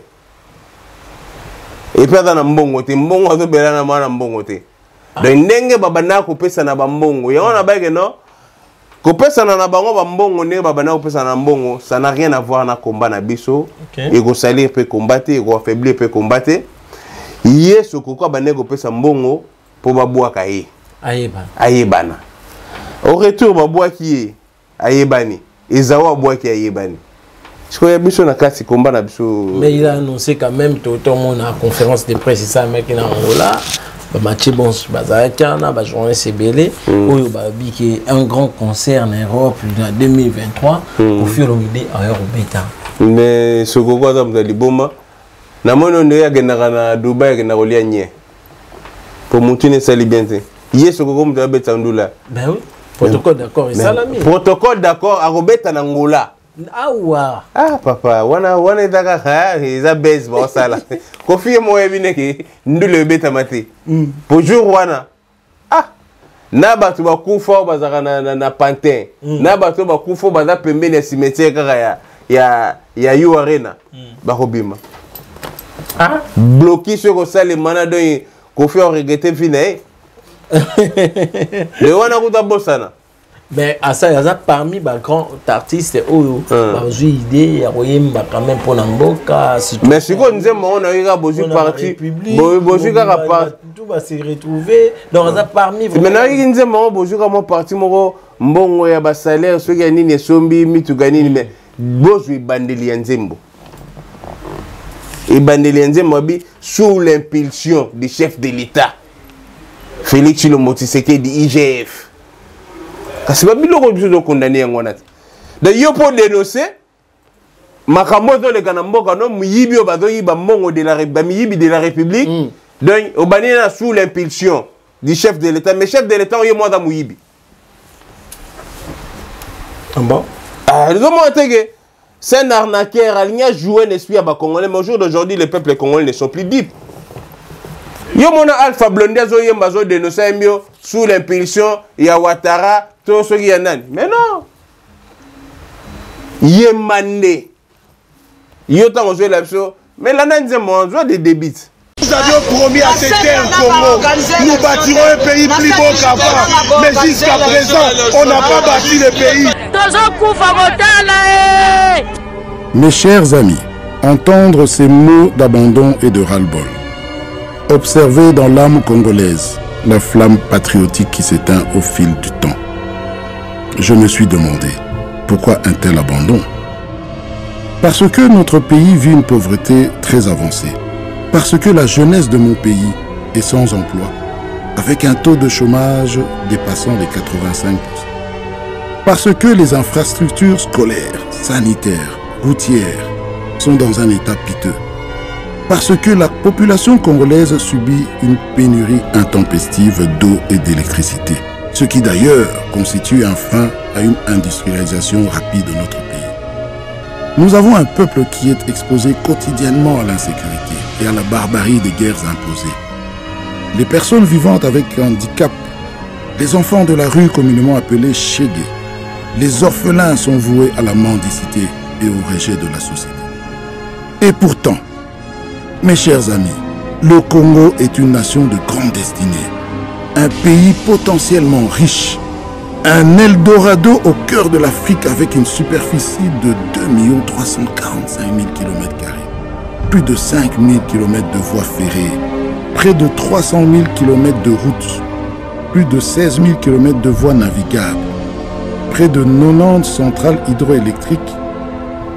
et puis dans mbongo te mbongo azo bela na mwana mbongo te donc ndenge babana ko pesa na bambongo ya wana ba que non kopesa na bango bambongo ne babana kopesa na mbongo ça n'a rien à voir na combat na biso et ko salir peut combattre et ko affaiblir peut combattre yeso kokwa bane kopesa mbongo po babwaka ye ayebana au retour babwaki ayebani ezawa babwaki ayebani ce que biso na kasi combat na biso mais il a annoncé quand même tout le monde à conférence de presse ça mec na Angola match bon bazakana ba journée CBL oyo ba biki un grand concert en Europe en 2023 pour faire le idée à Eurobeta mais ce que quoi ça vous liboma na mono ndo ya genaka na Dubai na kolia nye pour montiner ça libente yeso ko comme de beta ndula ben oui protocole d'accord et salami protocole d'accord à Robeta na Angola ah papa wana daga ha iza base ba sala ko fiye mo ebine ke ndule beta mate pour jour wana ah na batu ba kufa bazaka na pantin na batu ba kufa baza pembeni ya cimetière kaka ya yu arena ba kobima ah bloqué sur ko sale manado ko fiye regretter vina le wana kuta bosana. Mais à ça, il y a parmi les grands artistes qui ont idée, quand même pour Namboka. Mais si on disait, on a eu un beau parti, tout va se retrouver. Donc, il y a parmi. Maintenant, il disait, on a un parti, bon, il y a un salaire, ceux qui ont des sombi, mitugani, mais bon, je vais bandelier Nzembo. Et bandelier Nzembo, sous l'impulsion du chef de l'État, Félix Tshilombo Tshisekedi de IGF. Parce que si vous avez condamné un gonat. D'ailleurs, pour dénoncer, Makamoto le Kanamboka, non, Muyibi Obadoyi, Bamongo de la République, donc, Obanina sous l'impulsion du chef de l'État. Mais chef de l'État, il y a moins de Muyibi. Bon. C'est un arnaqueur, il a joué un esprit à Congolais, mais au jour d'aujourd'hui, les peuples congolais ne sont plus dupes. Yo mona Alpha Blondy zo yemba zo dénoncer mieux sous l'impulsion ya Ouattara to so ki yanani mais non yemande yo ta zo la biso mais la nanze mo zo de débit. Nous avions promis à ces terres Congo, nous bâtirons un pays plus beau qu'avant, mais jusqu'à présent, on n'a pas bâti le pays. Mes chers amis, entendre ces mots d'abandon et de ras-le-bol, observer dans l'âme congolaise la flamme patriotique qui s'éteint au fil du temps. Je me suis demandé, pourquoi un tel abandon? Parce que notre pays vit une pauvreté très avancée. Parce que la jeunesse de mon pays est sans emploi, avec un taux de chômage dépassant les 85%. Parce que les infrastructures scolaires, sanitaires, routières sont dans un état piteux. Parce que la population congolaise subit une pénurie intempestive d'eau et d'électricité, ce qui d'ailleurs constitue un frein à une industrialisation rapide de notre pays. Nous avons un peuple qui est exposé quotidiennement à l'insécurité et à la barbarie des guerres imposées. Les personnes vivant avec handicap, les enfants de la rue communément appelés Chégué, les orphelins sont voués à la mendicité et au rejet de la société. Et pourtant, mes chers amis, le Congo est une nation de grande destinée, un pays potentiellement riche, un Eldorado au cœur de l'Afrique avec une superficie de 2 345 000 km², plus de 5 000 km de voies ferrées, près de 300 000 km de routes, plus de 16 000 km de voies navigables, près de 90 centrales hydroélectriques,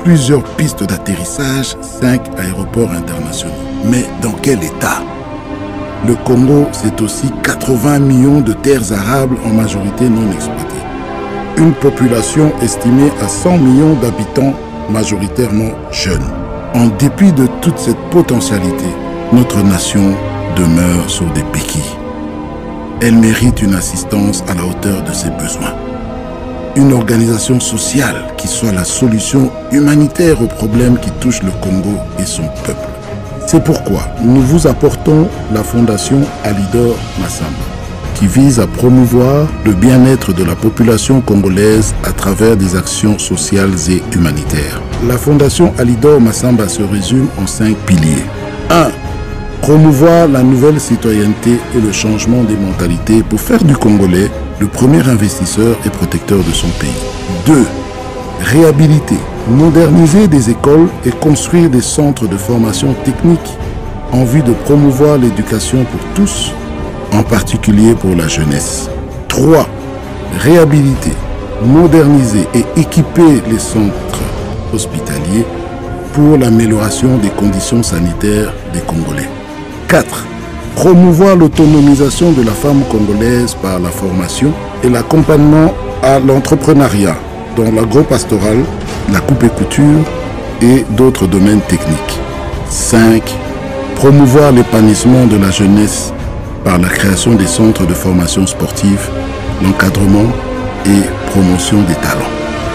plusieurs pistes d'atterrissage, 5 aéroports internationaux. Mais dans quel état? Le Congo, c'est aussi 80 millions de terres arables en majorité non exploitées. Une population estimée à 100 millions d'habitants, majoritairement jeunes. En dépit de toute cette potentialité, notre nation demeure sur des béquilles. Elle mérite une assistance à la hauteur de ses besoins. Une organisation sociale qui soit la solution humanitaire aux problèmes qui touchent le Congo et son peuple. C'est pourquoi nous vous apportons la fondation Alidor Massamba, qui vise à promouvoir le bien-être de la population congolaise à travers des actions sociales et humanitaires. La fondation Alidor Massamba se résume en 5 piliers. 1. Promouvoir la nouvelle citoyenneté et le changement des mentalités pour faire du Congolais le premier investisseur et protecteur de son pays. 2. Réhabiliter, moderniser des écoles et construire des centres de formation technique en vue de promouvoir l'éducation pour tous, en particulier pour la jeunesse. 3. Réhabiliter, moderniser et équiper les centres hospitaliers pour l'amélioration des conditions sanitaires des Congolais. 4. Promouvoir l'autonomisation de la femme congolaise par la formation et l'accompagnement à l'entrepreneuriat dans l'agro-pastoral, la coupe et couture et d'autres domaines techniques. 5. Promouvoir l'épanouissement de la jeunesse par la création des centres de formation sportive, l'encadrement et promotion des talents.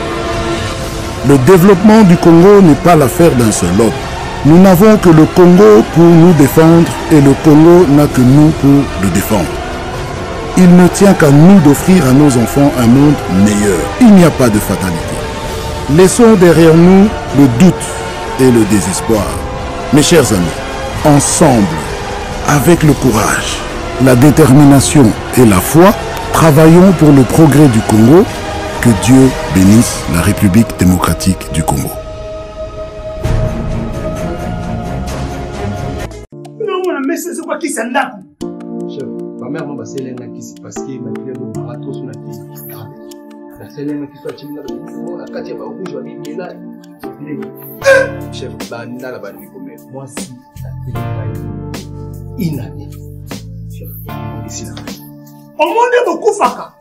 Le développement du Congo n'est pas l'affaire d'un seul homme. Nous n'avons que le Congo pour nous défendre et le Congo n'a que nous pour le défendre. Il ne tient qu'à nous d'offrir à nos enfants un monde meilleur. Il n'y a pas de fatalité. Laissons derrière nous le doute et le désespoir. Mes chers amis, ensemble, avec le courage, la détermination et la foi, travaillons pour le progrès du Congo. Que Dieu bénisse la République démocratique du Congo. C'est quoi qui s'en a? Chef, ma mère m'a passé l'un qui s'est passé, ma fille m'a barato sur la vie. La seule qui soit timide, la quatrième rouge, la vie là. Chef, banda la bande comme moi si la télé inane. Chef, on ici là. Au monde beaucoup faka.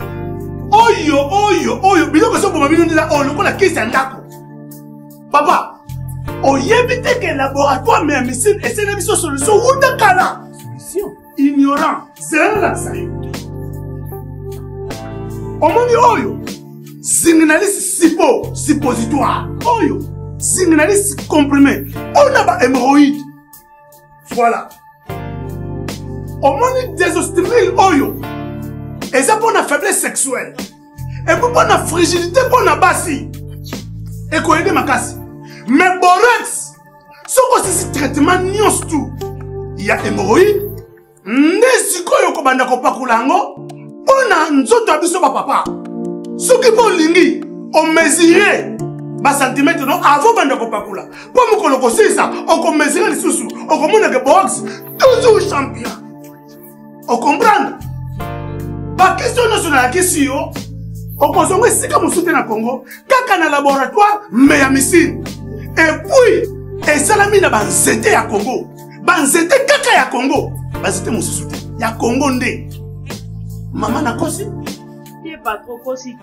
Oyo, biloko so pour ma bino ndila on lokola qui s'en a. Papa. Oyebite que laboratoire mais missile et c'est une solution ou de kala. Solution ignorant, c'est la saille. Omoni oyo. Signaliste suppositoire. Oyo. Signaliste comprimé. On a pas hémorroïde. Voilà. Omoni désostérile oyo. Et ça pour la faiblesse sexuelle. Et pour la fragilité pour la bassi. Et quoi aider ma casse. Mais borax, ce que c'est traitement nions tout. Il y a hémorroïde, nesiko yoko banda ko pakulango, on a nzoto abiso papa. Ce qui peut lingi, on mesurer bas centimètre non avant banda ko pakula. Pour me colocoser ça, on mesurer les sous, on commande que borax toujours champion. On comprend? Pas question nationale question. On consomme c'est comme soutien na Congo, kaka na laboratoire mais ya missile. Et puis, et salami na banzete ya Congo. Banzete kaka ya Congo. Banzete mon soutien. Ya Congo ndé. Maman na kosi? Il pas trop kosi.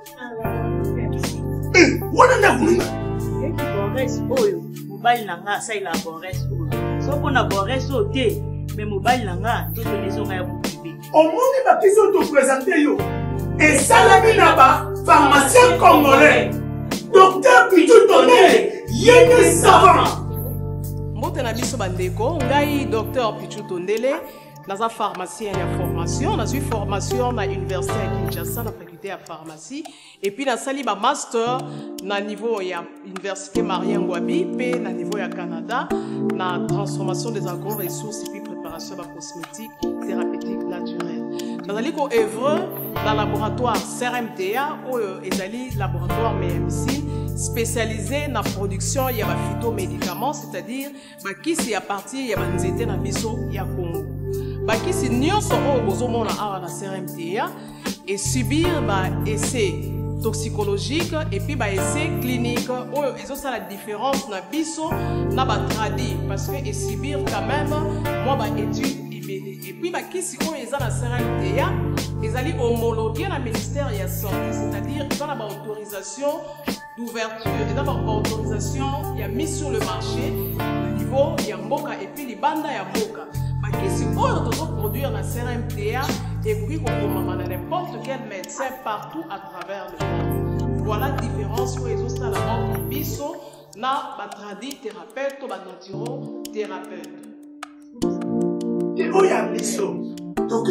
Eh, wana na kununga. Et qui borès oyo. Mobile nanga ça il a borès oyo. So qu'on a borès o té, mais mobile nanga tout les gens ya boukibi. Au monde ba question te présenter yo. Et salami na ba pharmacien congolais. Docteur Pichou Tondele, yéne savant. Mbotena biso bandeko, ngai docteur Pichou Tondele, naza pharmacien ya formation, naza formation na université ya Kinshasa na faculté ya pharmacie et puis na sali ba master na niveau ya université Marien Ngouabi pe na niveau ya Canada na transformation des agro-ressources et puis préparation de cosmétiques thérapeutiques naturelles. Nazali ko œuvre dans laboratoire CRMTA ou ezali laboratoire MMC spécialisé dans la production de phytomédicaments, c'est-à-dire qui à partir de nzete na biso ya Congo. Qui si nyonso o bozomona awa na CRMTA et subir essai toxicologique et puis ba essai clinique et ça la différence na biso na ba tradi parce que exhibir quand même moi ba étude et puis ba kisi ko eza na CRMTA ezali homologué na ministère ya santé, c'est-à-dire ils ont la autorisation d'ouverture et d'abord autorisation ya mise sur le marché au niveau ya mboka et puis libanda ya mboka ba kisi oyo tozo produire na CRMTA et puis qu'on a n'importe quel médecin partout à travers le monde. Voilà la différence pour les autres à la mort biso na batradi thérapeute ou naturo thérapeute. Et où y a biso? Donc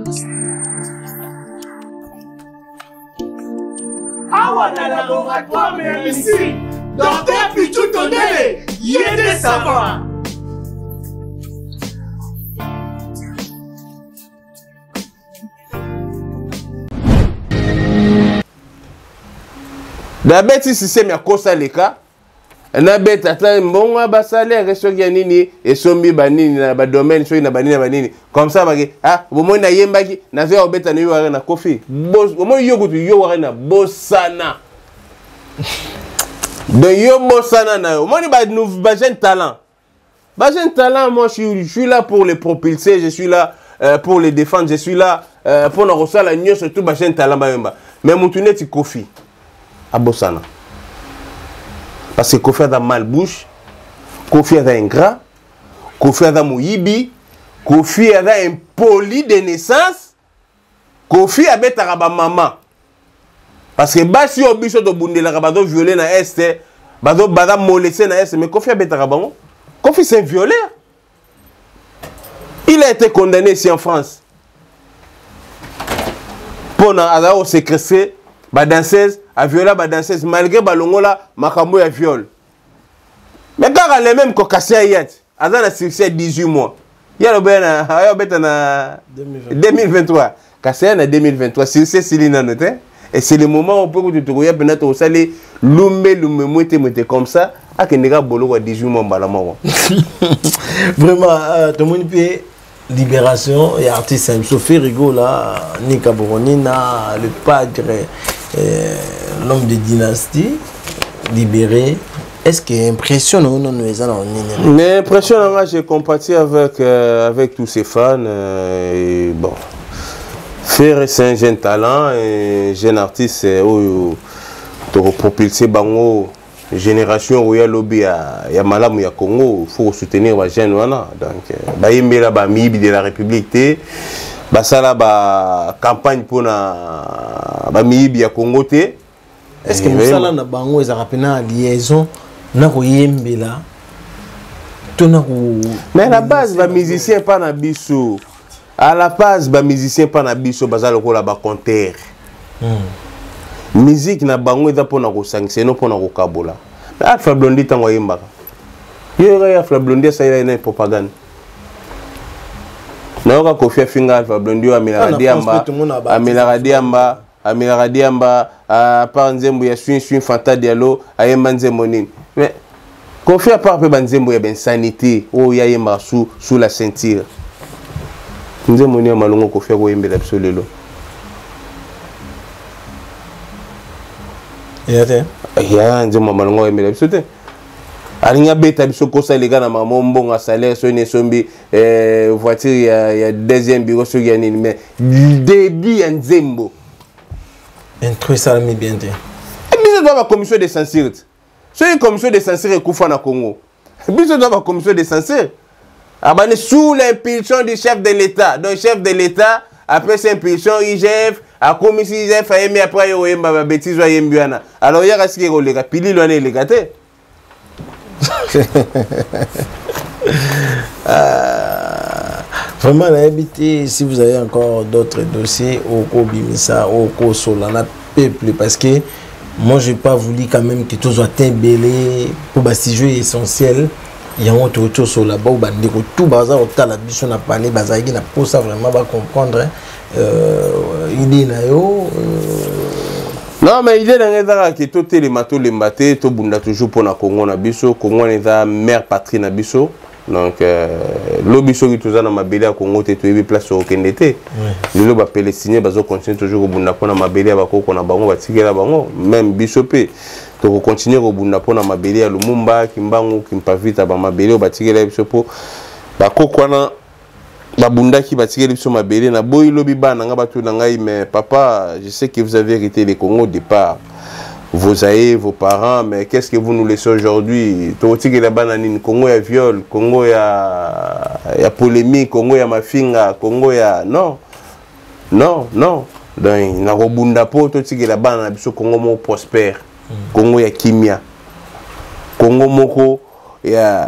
awa na laboratoire mais ici docteur Pichou Tondele yede savoir. D'abeti système ya kosa leka na beta ata mbongo ba salaire soki ya nini esombi banini na ba domaine soki na banini comme ça baki ah bomo na yembaki na zo obeta na yo na kofi boss bomo yo kutu yo wa na bossana de yo bossana na yo moni ba jeune talent moi je suis là pour les propulser, je suis là pour les défendre, je suis là pour nous recevoir la nuit surtout ba jeune talent ba yemba mais mutune ti kofi à Bossana. Parce que Kofi a da malbouche, Kofi a da ingrat, Kofi a da mouyibi, Kofi a da impoli de naissance, Kofi a bête à maman. Parce que basi obiso de bundela rabado violé na est, bado bada molesté na est, mais Kofi a bête à rabamo. Kofi c'est un violeur. Il a été condamné ici en France. Pour na séquestré ba danseuse a violé ba danseuse malgré balongola makambo ya viol. Mais quand les mêmes kokassia yet, azana succès 18 mois. Ya lo bena ayo beta na 2023. Kassia na 2023 succès silina noté et c'est le moment où peut te trouver peut-être au salé lumbe mwete comme ça a que nega bolo 18 mois balama. Vraiment tout le monde peut libération et artiste Sophie Rigo là Nika Boronina le padre l'homme de dynastie libéré. Est-ce que impressionne ou non nous allons mais impressionnant, j'ai compatis avec tous ces fans et bon Faire c'est un jeune talent et jeune artiste où tu propulser bango génération où il y a lobby ya malamu ya Congo, faut soutenir les jeunes wana donc ba yembela ba mibi de la République basala ba campagne pour na ba mibi ya Congo te. Est-ce que musala na bango eza rapena liaison na ko yembela to na ko mais à la base ba musicien pas na biso à la base ba musicien pas na biso bazala ko la ba compteur musique na bango eza pona ko sanctionner no pona ko kabola Alpha Blondy tango yembaka yo ya Alpha Blondy ça ila ina propagande na yoka Kofi Finga Alpha Blondy amila radiamba par nzembo ya swing Fanta Diallo ayemba nzembo nini mais Kofi a part pe banzembo ya ben sanité o ya yemba sous la ceinture nzembo ni malongo Kofi ko yembela absolument ya nzembo malongo yembela absolument alinga beta biso kosa les gars na mama mbonga salaire so ne sombi voiture ya deuxième bureau so ya nini mais début ya nzembo intrus ça mi bien dit biso doit la commission de censure so une commission de censure kufa na Congo biso doit la commission de censure abane sous l'impulsion du chef de l'État donc chef de l'État après cette impulsion IGF a commission IGF a émis après yo yemba ba bêtise yo yembiana alors ya kasiki ko leka pili lo na legate. Vraiment, si vous avez encore d'autres dossiers au Bimisa, au Solana, peuple, parce que moi, je n'ai pas voulu quand même que tout soit belé pour basi jeu essentiel. Il y a un autre chose sur la bas où tout bazar au tal la biche on a parlé bazar qui n'a pas ça vraiment va comprendre idée na yo. Non mais il est dans les que tout les matos les matés tout bunda toujours pour na Congo na biso Congo est la mère patrie na biso Donc lobby soki toza na mabele ya Congo te toyebi place okende te. Lelo ba Palestinien bazo continuer toujours kobunda pona mabele ya bakoko na bango batikela bango même biso pe to continuer kobunda pona mabele ya Lumumba Kimbangu Kimpavita ba mabele batikela biso po bakoko na babundaki batikela biso mabele na boyi lobi bana nga batu na ngai mais papa je sais que vous avez hérité les Congo au départ. Vos aïeux, vos parents, mais qu'est-ce que vous nous laissez aujourd'hui? Toti la banane, Congo ya viol, Congo ya polémique, Congo ya mafinga, Congo ya non, non, non. Donc na robunda po toti la banane biso Congo mo prospère, Congo ya kimia, Congo moko ya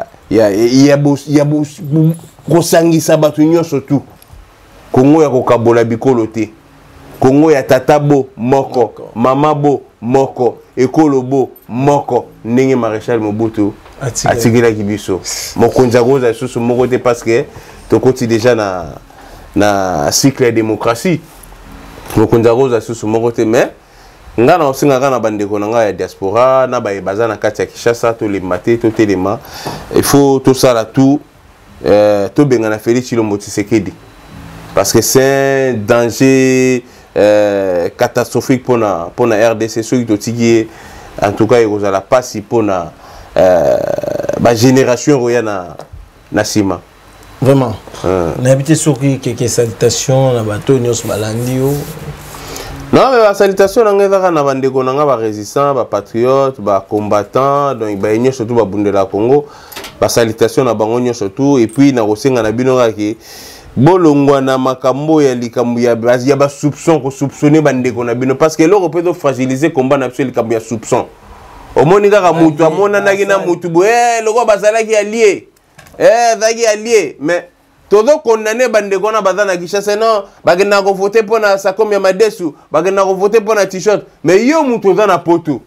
kosangisa batu nyonso tu, Congo ya kokabola bikolo te, Congo ya tatabo moko, mamabo moko ekolobo moko ndenge Maréchal Mobutu atikila kibiso mokonza goza susu moko te parce que tokoti déjà na cycle de démocratie mokonza goza susu moko te mais ngana osinga kana bandeko na nga ya diaspora na baza na kati ya Kinshasa to le maté to telema il faut tout ça là tout to benga na Félix Tshilombo Tshisekedi parce que c'est un danger catastrophique pour la RDC, ceux qui ont en tout cas, ils ont la passe pour la génération na Sima. Vraiment. On a habité sur quelques salutations, la bateau, nous balandio. Non, mais la salutation, on a des résistants, des patriotes, des combattants, donc ils ont surtout des la Congo. La salutation, on a surtout, et puis on a aussi un bolongwa na makambo ya likambo ya ba soupçon ko soupçonner bandeko na bino parce que l'Europe peut fragiliser combat na likambo ya soupçon omoni kaka mutu amona na gina mutu bo loko bazalaki allié zaki allié mais todo condamner bandeko na bazana Kinshasa non bagena ko voter pour na sakom ya madesu bagena ko voter pour na t-shirt mais yo mutu za na poto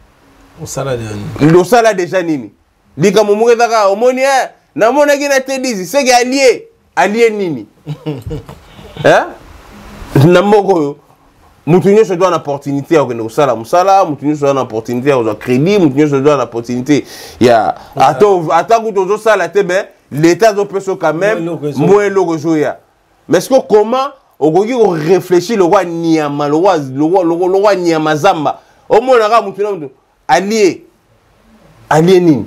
o sala déjà nini likambo mo kaka omoni na mona gina te dizi c'est que allié allié nini na moko mutu nyonso doit une opportunité ya kokende kosala mosala mutu nyonso doit une opportunité ya kozwa crédit mutu nyonso doit une opportunité ya ata kutu ozosala te mais l'état azopesa quand même mo eloko ezoya mais ce que comment okoki koréfléchir lokwa niama lokwa niama zamba omonaka mutu na mutu allié nini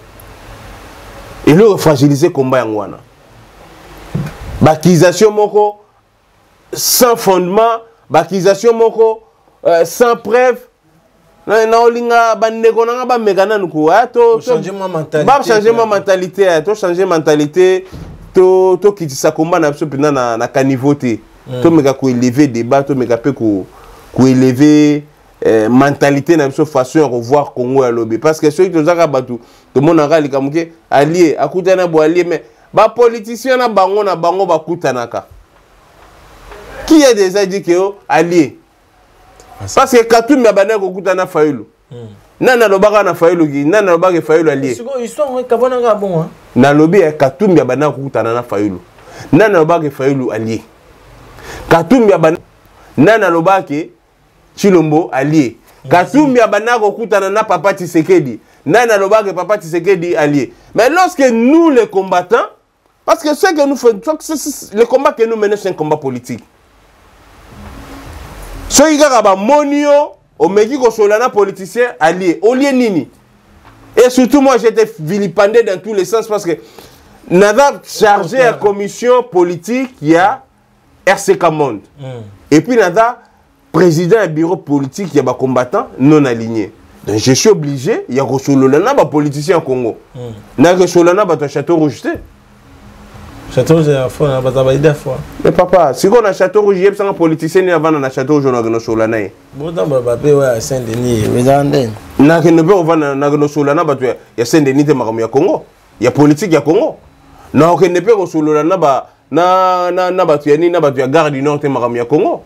eloko fragiliser combat yango wana Bakisation moko sans fondement, bakisation moko sans preuve. Na olinga bandeko na ba megana nuko to changement mentalité. Ba changement mentalité, to changer mentalité, to kitisa combat na biso pina na caniveauté. To meka ko élever débat, to meka pe ko élever mentalité na biso façon de revoir Congo ya lobby parce que ceux qui tozaka batu to monaka likamuke allié akutana bo allié mais ba politicien na bango bakutanaka qui a déjà dit que allié parce que Katumbi abana ko kutana Fayulu nana lobaka na Fayulu ki nana lobaka Fayulu allié ils sont kabona ka bon hein na lobby Katumbi abana ko kutana na Fayulu nana lobaka Fayulu allié Katumbi abana nana lobaka Tshilombo allié Katumbi abana ko kutana na Papa Tshisekedi nana lobaka Papa Tshisekedi allié mais lorsque nous les combattants parce que ce que nous faisons, le combat que nous menons, c'est un combat politique. Ce qui est monio, au Mexique, solana politicien allié, au lieu nini. Et surtout, moi, j'étais vilipendé dans tous les sens parce que nous avons chargé la commission politique, il y a RCK Monde. Et puis, nous avons président du bureau politique, il y a des combattants non alignés. Donc, je suis obligé, il y a des politiciens au Congo. Il y a des château rouge. Château rouge, mais papa, si on a château rouge, il y a un politicien qui a un château rouge, on a un Solanaï. Bon, dans le papier, ouais, Saint-Denis, mais en den. Il y a un Solana, il y a Saint-Denis, il y a Congo. Il y a politique, il y a Congo. Non, il n'y a pas de Solana, il y a Gare du Nord, il y a Congo.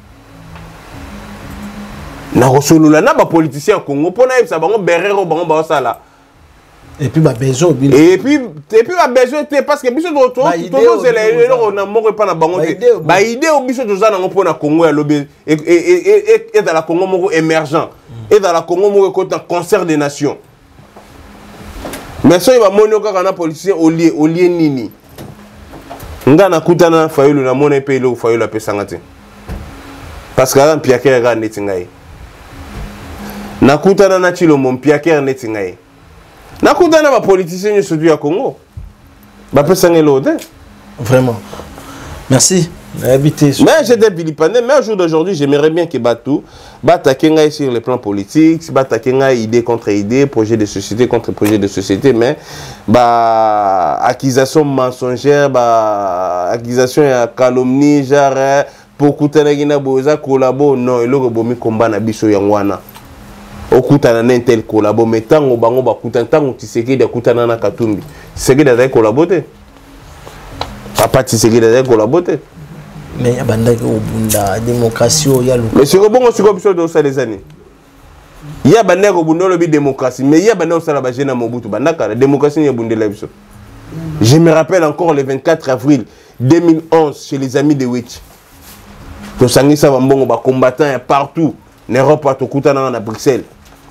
Il y a un politicien au Congo, pour qu'il y ait un Berrero, et puis ma besoin et puis ma besoin parce que biso to na moko pa na bango ba idée au biso to za na ngo na Congo ya lobby et dans la Congo moko émergent et dans la Congo moko côté concert des nations mais so ba moni okaka na policier olie nini nga nakutana na Fayulu na mona pe lo Fayulu apesanga te parce que ran Piaker ga neti ngai nakutana na Chilombo Piaker neti ngai nakutana ba politiciens nyoso du ya Congo ba pesanga lo te vraiment merci. Mais j'étais vilipendé, mais au jour d'aujourd'hui, j'aimerais bien que Batou Batakenga sur le plan politique, Batakenga idée contre idée, projet de société contre projet de société, mais accusation mensongère, accusation et calomnie, genre pour Koutanagina Boza collabo, non, et le bomi combat na biso yangwana. Okutana na tel collabo, mais tant au bango bakutan, tant au tiseki de Kutana na Katumbi, tiseki de collaboter. Papa tiseki de collaboter. Mais il y a la démocratie, il y a le... Mais c'est bon, c'est comme ça dans les années. Il y a la démocratie, mais il y a la démocratie. Je me rappelle encore le 24 avril 2011 chez les amis de Witch. Tout ça, il y a combattants partout. En Europe, à Bruxelles.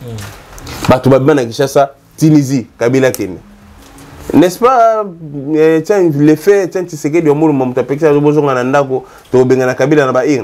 Tunisie, Kabila Kenya. N'est-ce pas, tiens, les faits, tiens, tu sais que du monde m'a tapé que ça besoin d'un andako, tu benga na Kabila na bairne.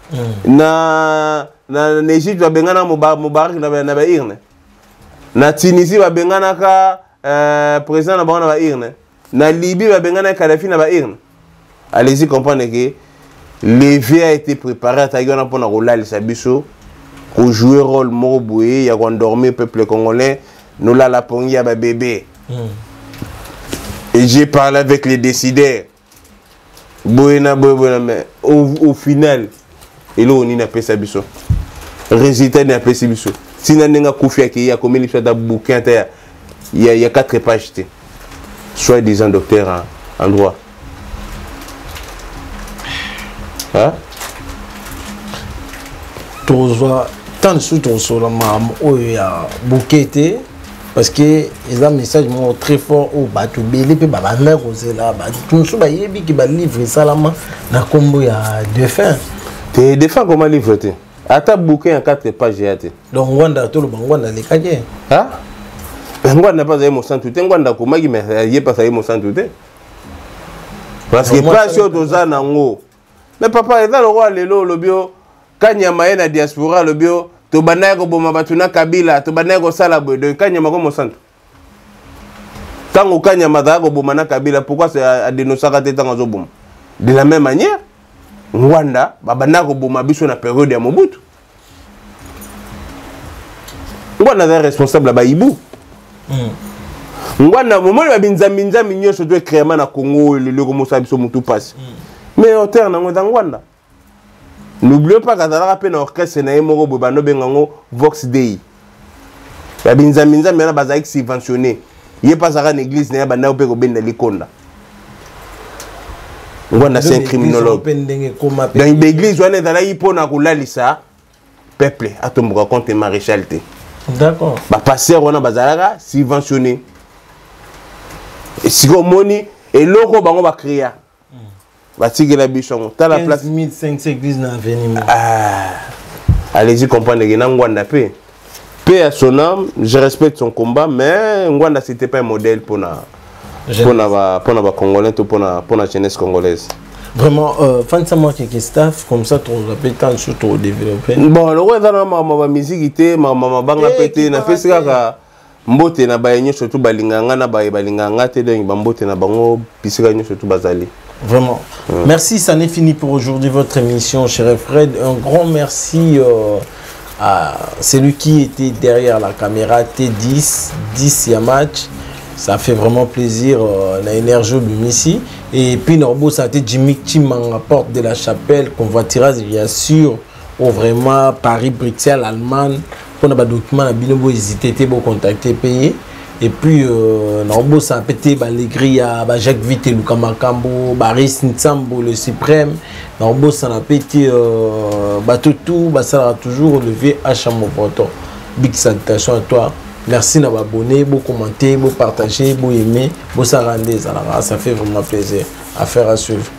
Na Égypte va benga na Moubarak na bairne. Na Tunisie va benga na ka président na bairne. Na Libye va benga na Kadhafi na bairne. Allez-y comprendre que le vie a été préparé à Taïwan pour na rola le sabiso, pour jouer rôle moroboué, y a endormi peuple congolais, nous la pongi à bébé. Et j'ai parlé avec les décideurs. Mais au final, il y a un peu de résultat n'a pas de si on a confié qu'il y a combien de bouquins, il y a 4 pages. Soit disant docteur en droit. Hein? Tant de choses sur la maman, il y a bouquet. Parce que ils ont un message très fort au bateau belé pe baba mère osé là tout ce ba yebi qui ba livre ça là na combo ya deux fins te défend comment livre te ata bouquin en 4 pages ya te donc Ngwanda to le Ngwanda le kaje hein Ngwanda pas za mo santu te Ngwanda ko magi mais yé pas ça mo santu te parce que pas sur doza nango mais papa est dans le roi lelo le bio kanyama na diaspora le bio to banaya ko boma batuna Kabila to banaya ko sala bodo kanyama ko mosantu tango kanyama da ko boma na Kabila pourquoi c'est à dénoncer te tango zo boma de la même manière Rwanda babana ko boma biso na période ya Mobutu Rwanda est responsable ba Ibu Rwanda moment ba binzambi nyonso doit créer na Congo le ko mosa biso mutu passe mais au terme na Rwanda. N'oubliez pas qu'à la peine orchestre na yemoro bobano bengango Vox Dei. Ya binzaminza mena bazaik subventionné. Yé pas à une église na bana opé ko benda likonda. Ngwana c'est un criminologue. Dans une église on est dans la ipona ko lalisa peuple atomboka compte maréchalité. D'accord. Ba passer on a bazalaka subventionné. Et si ko moni et loko bango ba créer. La bichon, t'as la place 1500 églises dans l'avenir. Allez-y comprendre que Ngwanda paix à son âme, je respecte son combat, mais Ngwanda c'était pas un modèle pour la Congolais, pour la jeunesse congolaise. Vraiment, fan ça moi qui staff comme ça, tu rappelles tant de choses pour développer. Bon, le roi dans ma musique était ma banga pété, na fait ça mbote na bayenyo surtout balinganga na balinganga te donc mbote na bango pisika nyo surtout bazali. Vraiment. Merci, ça n'est fini pour aujourd'hui votre émission, cher Fred. Un grand merci à celui qui était derrière la caméra, T10, 10 Yamatch. Ça fait vraiment plaisir, la énergie de ici. Et puis, Norbo, ça a été Jimmy Chimanga, porte de la chapelle, convoiturage, bien sûr, au vraiment Paris, Bruxelles, Allemagne. Pour les documents, binobo hésité, pour contacter, payer. Et puis, Norbo, ça a pété les grilles à Jacques Vite, Luka Makambo, Baris Nsambo, le suprême. Norbo, ça a pété tout, ça a toujours relevé à Chamopoto. Big salutation à toi. Merci d'avoir abonné, vous commenter, vous partager, vous aimer, vous s'arranger. Ça fait vraiment plaisir. Affaire à suivre.